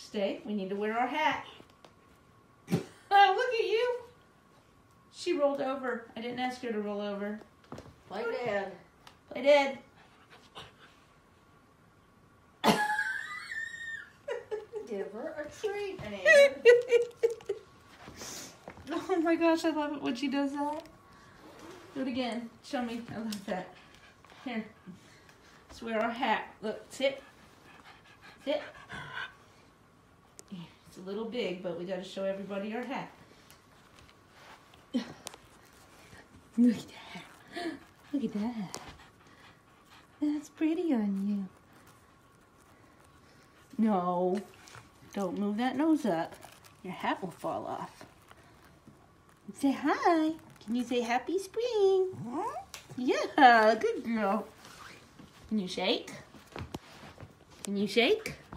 Stay. We need to wear our hat. Look at you. She rolled over. I didn't ask her to roll over. Play dead. Play dead. Give her a treat, Annie. Oh my gosh, I love it when she does that. Do it again. Show me. I love that. Here. Let's wear our hat. Look, sit. Sit. It's a little big, but we got to show everybody our hat. Look at that. Look at that. That's pretty on you. No. Don't move that nose up. Your hat will fall off. Say hi. Can you say happy spring? Yeah, good girl. Can you shake? Can you shake?